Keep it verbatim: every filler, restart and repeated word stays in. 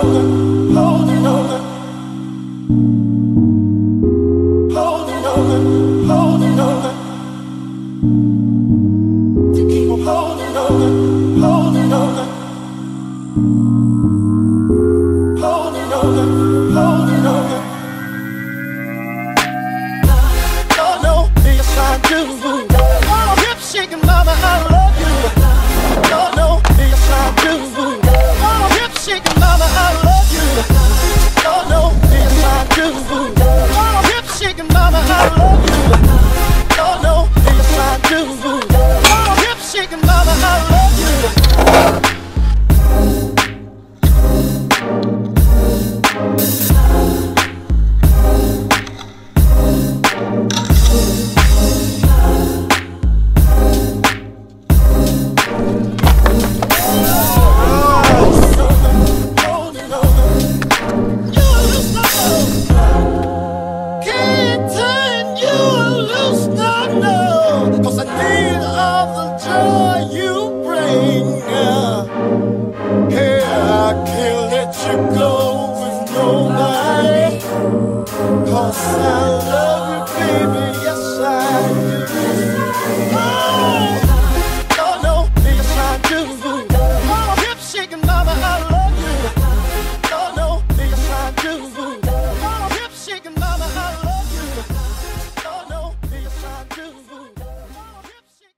holding on, holding on, holding on, to keep on holding on, holding on, holding on, holding on. Oh no, yes I do. Oh, hip shaking, mama, I love you. Oh no, yes I do. Oh, hip shaking, mama, I love you. Oh no, yes I do. Oh, hip shaking, mama, I love you. Oh no, yes I do. Oh, hip shaking, mama, I love you. Cause I love you, baby, yes I do. Oh, oh no, yes I do. Oh, hip shaking, mama, I love you.